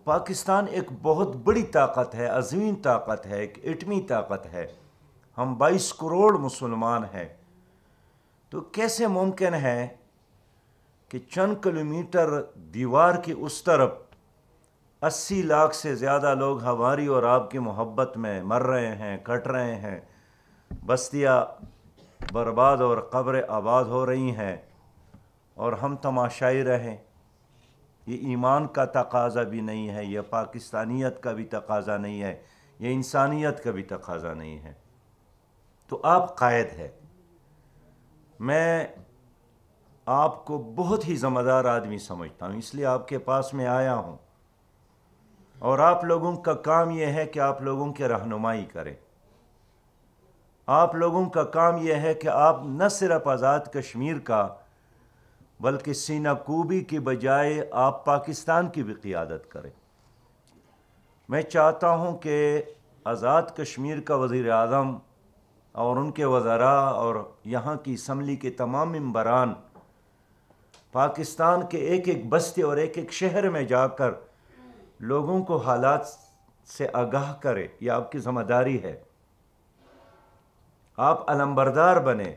پاکستان ایک بہت بڑی طاقت ہے، عظیم طاقت ہے، ایک ایٹمی طاقت ہے، ہم 22 کروڑ مسلمان ہیں، تو کیسے ممکن ہے کہ چند کلومیٹر دیوار کی اس طرف 80 لاکھ سے زیادہ لوگ ہماری اور آپ کی محبت میں مر رہے ہیں، کٹ رہے ہیں، بستیاں برباد اور قبریں آباد ہو رہی ہیں، اور ہم تماشائی رہیں؟ یہ ایمان کا تقاضا بھی نہیں ہے، یہ پاکستانیت کا بھی تقاضا نہیں ہے، یہ انسانیت کا بھی تقاضا نہیں ہے۔ تو آپ قائد ہے، میں آپ کو بہت ہی ذمہ دار آدمی سمجھتا ہوں، اس لیے آپ کے پاس میں آیا ہوں، اور آپ لوگوں کا کام یہ ہے کہ آپ لوگوں کی رہنمائی کریں۔ آپ لوگوں کا کام یہ ہے کہ آپ نہ صرف آزاد کشمیر کا بلکہ سینہ کوبی کی بجائے آپ پاکستان کی بھی قیادت کریں۔ میں چاہتا ہوں کہ آزاد کشمیر کا وزیر اعظم اور ان کے وزراء اور یہاں کی اسمبلی کے تمام ممبران پاکستان کے ایک ایک بستی اور ایک ایک شہر میں جا کر لوگوں کو حالات سے آگاہ کرے۔ یہ آپ کی ذمہ داری ہے، آپ علمبردار بنیں۔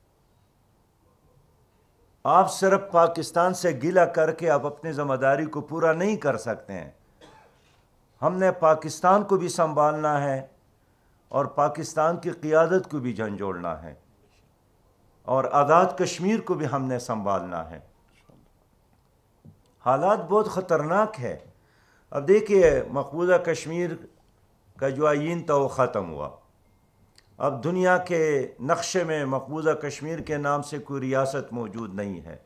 آپ صرف پاکستان سے گلہ کر کے آپ اپنی ذمہ داری کو پورا نہیں کر سکتے ہیں۔ ہم نے پاکستان کو بھی سنبھالنا ہے اور پاکستان کی قیادت کو بھی جھنجھوڑنا ہے، اور آزاد کشمیر کو بھی ہم نے سنبھالنا ہے۔ حالات بہت خطرناک ہے۔ اب دیکھیے، مقبوضہ کشمیر کا جو آئین تھا وہ ختم ہوا، اب دنیا کے نقشے میں مقبوضہ کشمیر کے نام سے کوئی ریاست موجود نہیں ہے۔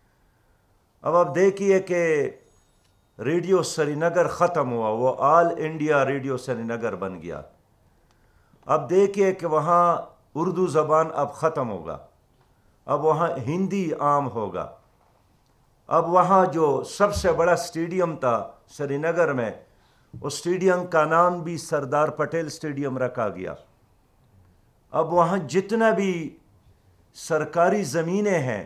اب آپ دیکھیے کہ ریڈیو سری نگر ختم ہوا، وہ All India Radio Srinagar بن گیا۔ اب دیکھیے کہ وہاں اردو زبان اب ختم ہوگا، اب وہاں ہندی عام ہوگا۔ اب وہاں جو سب سے بڑا اسٹیڈیم تھا سری نگر میں، اس اسٹیڈیم کا نام بھی سردار پٹیل اسٹیڈیم رکھا گیا۔ اب وہاں جتنا بھی سرکاری زمینیں ہیں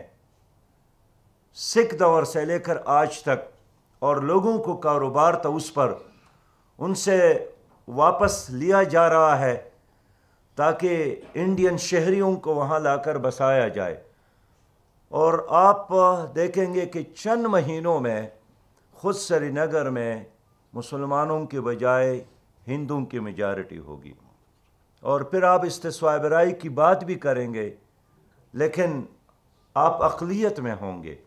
سکھ دور سے لے کر آج تک، اور لوگوں کو کاروبار تھا اس پر، ان سے واپس لیا جا رہا ہے تاکہ انڈین شہریوں کو وہاں لا کر بسایا جائے۔ اور آپ دیکھیں گے کہ چند مہینوں میں خود سری نگر میں مسلمانوں کے بجائے ہندوؤں کی میجارٹی ہوگی، اور پھر آپ استثواء برائی کی بات بھی کریں گے لیکن آپ اقلیت میں ہوں گے۔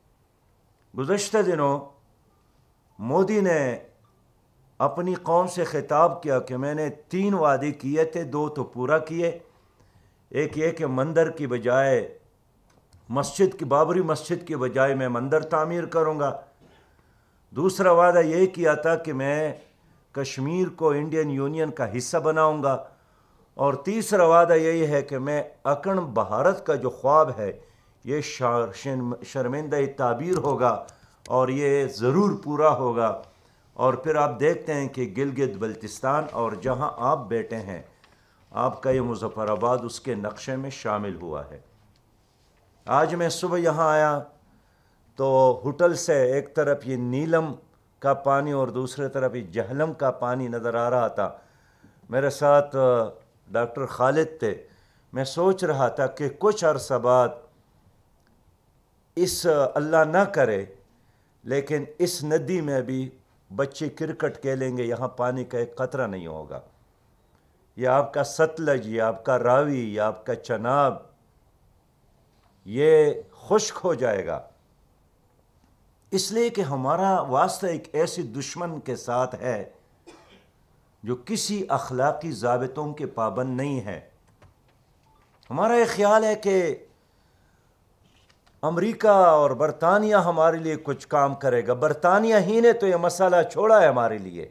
گزشتہ دنوں مودی نے اپنی قوم سے خطاب کیا کہ میں نے 3 وعدے کیے تھے، 2 تو پورا کیے۔ ایک یہ کہ مندر کی بجائے مسجد کی، بابری مسجد کی بجائے میں مندر تعمیر کروں گا۔ دوسرا وعدہ یہ کیا تھا کہ میں کشمیر کو انڈین یونین کا حصہ بناؤں گا، اور تیسرا وعدہ یہی ہے کہ میں اکھنڈ بھارت کا جو خواب ہے یہ شرمندہ تعبیر ہوگا اور یہ ضرور پورا ہوگا۔ اور پھر آپ دیکھتے ہیں کہ گلگت بلتستان اور جہاں آپ بیٹھے ہیں، آپ کا یہ مظفرآباد اس کے نقشے میں شامل ہوا ہے۔ آج میں صبح یہاں آیا تو ہوٹل سے ایک طرف یہ نیلم کا پانی اور دوسرے طرف یہ جہلم کا پانی نظر آ رہا تھا۔ میرے ساتھ ڈاکٹر خالد تھے۔ میں سوچ رہا تھا کہ کچھ عرصہ بعد اس اللہ نہ کرے لیکن اس ندی میں بھی بچے کرکٹ کھیلیں گے، یہاں پانی کا ایک قطرہ نہیں ہوگا۔ یہ آپ کا ستلج، یہ آپ کا راوی، یہ آپ کا چناب، یہ خشک ہو جائے گا، اس لیے کہ ہمارا واسطہ ایک ایسے دشمن کے ساتھ ہے جو کسی اخلاقی ضابطوں کے پابند نہیں ہے۔ ہمارا یہ خیال ہے کہ امریکہ اور برطانیہ ہمارے لیے کچھ کام کرے گا۔ برطانیہ ہی نے تو یہ مسئلہ چھوڑا ہے ہمارے لیے۔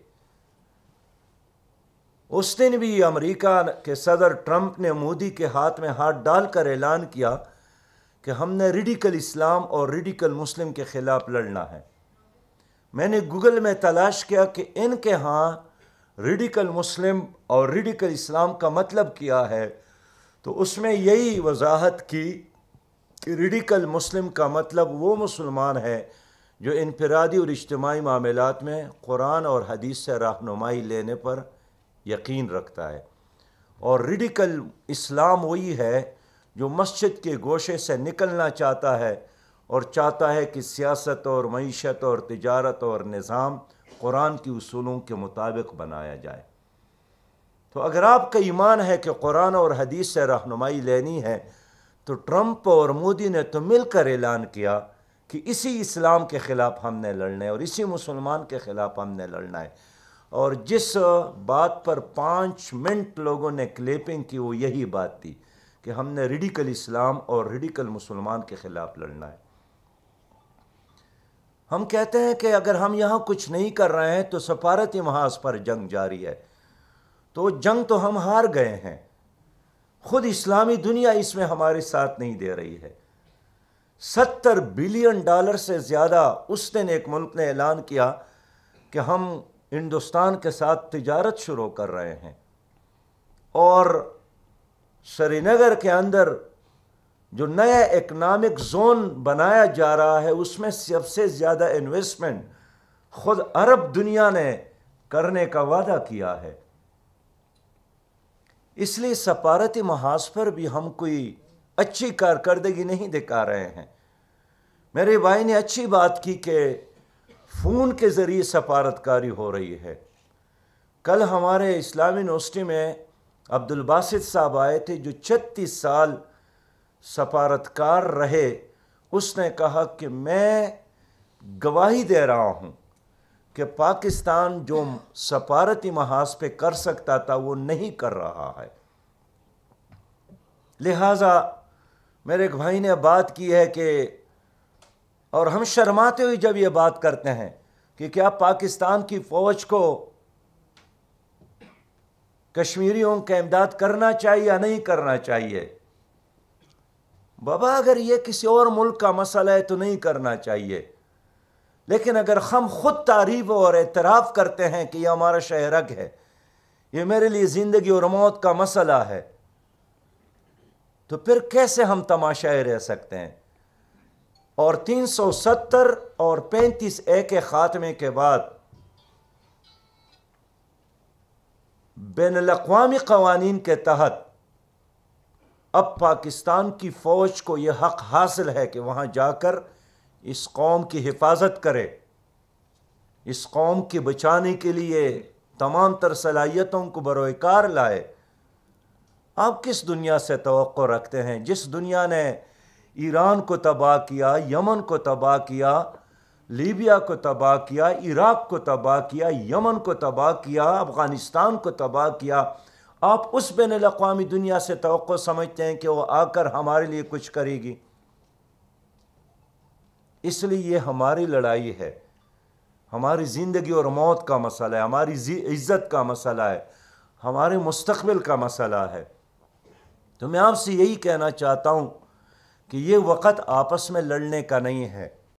اس دن بھی امریکہ کے صدر ٹرمپ نے مودی کے ہاتھ میں ہاتھ ڈال کر اعلان کیا کہ ہم نے ریڈیکل اسلام اور ریڈیکل مسلم کے خلاف لڑنا ہے۔ میں نے گوگل میں تلاش کیا کہ ان کے ہاں ریڈیکل مسلم اور ریڈیکل اسلام کا مطلب کیا ہے، تو اس میں یہی وضاحت کی کہ ریڈیکل مسلم کا مطلب وہ مسلمان ہے جو انفرادی اور اجتماعی معاملات میں قرآن اور حدیث سے رہنمائی لینے پر یقین رکھتا ہے، اور ریڈیکل اسلام وہی ہے جو مسجد کے گوشے سے نکلنا چاہتا ہے اور چاہتا ہے کہ سیاست اور معیشت اور تجارت اور نظام قرآن کی اصولوں کے مطابق بنایا جائے۔ تو اگر آپ کا ایمان ہے کہ قرآن اور حدیث سے رہنمائی لینی ہے، تو ٹرمپ اور مودی نے تو مل کر اعلان کیا کہ اسی اسلام کے خلاف ہم نے لڑنا ہے اور اسی مسلمان کے خلاف ہم نے لڑنا ہے، اور جس بات پر 5 منٹ لوگوں نے کلیپنگ کی وہ یہی بات تھی کہ ہم نے ریڈیکل اسلام اور ریڈیکل مسلمان کے خلاف لڑنا ہے۔ ہم کہتے ہیں کہ اگر ہم یہاں کچھ نہیں کر رہے ہیں تو سفارتی محاذ پر جنگ جاری ہے، تو جنگ تو ہم ہار گئے ہیں، خود اسلامی دنیا اس میں ہمارے ساتھ نہیں دے رہی ہے۔ $70 بلین سے زیادہ اس دن ایک ملک نے اعلان کیا کہ ہم ہندوستان کے ساتھ تجارت شروع کر رہے ہیں، اور سری نگر کے اندر جو نیا اکنامک زون بنایا جا رہا ہے اس میں سب سے زیادہ انویسٹمنٹ خود عرب دنیا نے کرنے کا وعدہ کیا ہے۔ اس لیے سفارتی محاذ پر بھی ہم کوئی اچھی کارکردگی نہیں دکھا رہے ہیں۔ میرے بھائی نے اچھی بات کی کہ فون کے ذریعے سفارتکاری ہو رہی ہے۔ کل ہمارے اسلامی یونیورسٹی میں عبد الباسط صاحب آئے تھے جو 36 سال سفارتکار رہے۔ اس نے کہا کہ میں گواہی دے رہا ہوں کہ پاکستان جو سفارتی محاذ پہ کر سکتا تھا وہ نہیں کر رہا ہے۔ لہٰذا میرے ایک بھائی نے بات کی ہے کہ، اور ہم شرماتے ہوئے جب یہ بات کرتے ہیں کہ کیا پاکستان کی فوج کو کشمیریوں کا امداد کرنا چاہیے یا نہیں کرنا چاہیے؟ بابا اگر یہ کسی اور ملک کا مسئلہ ہے تو نہیں کرنا چاہیے، لیکن اگر ہم خود تعریف اور اعتراف کرتے ہیں کہ یہ ہمارا شہرک ہے، یہ میرے لیے زندگی اور موت کا مسئلہ ہے، تو پھر کیسے ہم تماشائے رہ سکتے ہیں؟ اور 370 اور 35A کے خاتمے کے بعد بین الاقوامی قوانین کے تحت اب پاکستان کی فوج کو یہ حق حاصل ہے کہ وہاں جا کر اس قوم کی حفاظت کرے، اس قوم کے بچانے کے لیے تمام تر صلاحیتوں کو بروئے کار لائے۔ آپ کس دنیا سے توقع رکھتے ہیں؟ جس دنیا نے ایران کو تباہ کیا، یمن کو تباہ کیا، لیبیا کو تباہ کیا، عراق کو تباہ کیا، یمن کو تباہ کیا، افغانستان کو تباہ کیا، آپ اس بین الاقوامی دنیا سے توقع سمجھتے ہیں کہ وہ آ کر ہمارے لیے کچھ کرے گی؟ اس لیے یہ ہماری لڑائی ہے، ہماری زندگی اور موت کا مسئلہ ہے، ہماری عزت کا مسئلہ ہے، ہمارے مستقبل کا مسئلہ ہے۔ تو میں آپ سے یہی کہنا چاہتا ہوں کہ یہ وقت آپس میں لڑنے کا نہیں ہے،